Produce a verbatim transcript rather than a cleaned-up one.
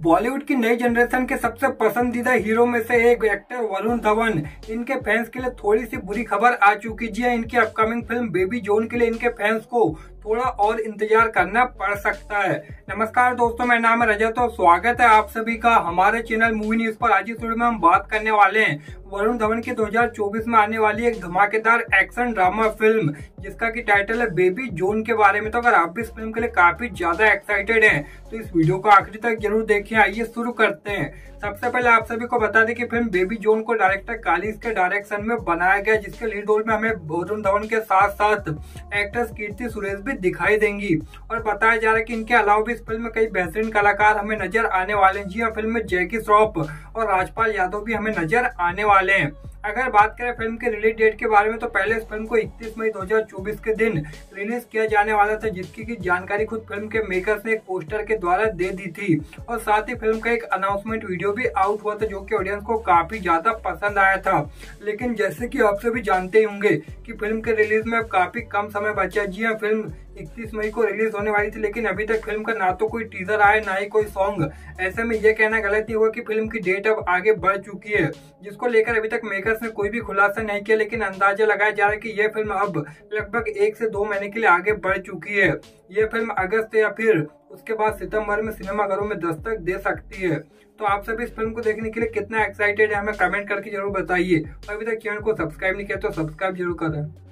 बॉलीवुड की नई जनरेशन के सबसे पसंदीदा हीरो में से एक एक्टर वरुण धवन, इनके फैंस के लिए थोड़ी सी बुरी खबर आ चुकी जी। इनकी अपकमिंग फिल्म बेबी जॉन के लिए इनके फैंस को थोड़ा और इंतजार करना पड़ सकता है। नमस्कार दोस्तों, मेरा नाम है रजत तो स्वागत है आप सभी का हमारे चैनल मूवी न्यूज पर। आज इस वीडियो में हम बात करने वाले हैं वरुण धवन की दो हज़ार चौबीस में आने वाली एक धमाकेदार एक्शन ड्रामा फिल्म जिसका की टाइटल है बेबी जॉन के बारे में। तो अगर आप भी इस फिल्म के लिए काफी ज्यादा एक्साइटेड हैं तो इस वीडियो को आखिरी तक जरूर देखें। आइए शुरू करते हैं। सबसे पहले आप सभी को बता दें कि फिल्म बेबी जॉन को डायरेक्टर कालिस के डायरेक्शन में बनाया गया, जिसके लीड रोल में हमें वरुण धवन के साथ साथ एक्ट्रेस कीर्ति सुरेश भी दिखाई देंगी। और बताया जा रहा है कि इनके अलावा भी इस फिल्म में कई बेहतरीन कलाकार हमें नजर आने वाले हैं। जी हाँ, फिल्म में जैकी श्रॉफ और राजपाल यादव भी हमें नजर आने वाले हैं। अगर बात करें फिल्म के रिलीज डेट के बारे में तो पहले इस फिल्म को इकतीस मई दो हज़ार चौबीस के दिन रिलीज किया जाने वाला था, जिसकी की जानकारी खुद फिल्म के मेकर्स ने एक पोस्टर के द्वारा दे दी थी। और साथ ही फिल्म का एक अनाउंसमेंट वीडियो भी आउट हुआ था जो कि ऑडियंस को काफी ज्यादा पसंद आया था। लेकिन जैसे कि आप सभी जानते ही होंगे कि फिल्म के रिलीज में अब काफी कम समय बचा। जी हाँ, फिल्म इकतीस मई को रिलीज होने वाली थी, लेकिन अभी तक फिल्म का ना तो कोई टीजर आया ना ही कोई सॉन्ग। ऐसे में यह कहना गलत नहीं होगा कि फिल्म की डेट अब आगे बढ़ चुकी है, जिसको लेकर अभी तक मेकर्स ने कोई भी खुलासा नहीं किया। लेकिन अंदाजा लगाया जा रहा है कि यह फिल्म अब लगभग एक से दो महीने के लिए आगे बढ़ चुकी है। यह फिल्म अगस्त या फिर उसके बाद सितंबर में सिनेमाघरों में दस्तक दे सकती है। तो आप सभी इस फिल्म को देखने के लिए कितना एक्साइटेड है हमें कमेंट करके जरूर बताइए। और अभी तक चैनल को सब्सक्राइब नहीं किया तो सब्सक्राइब जरूर करें।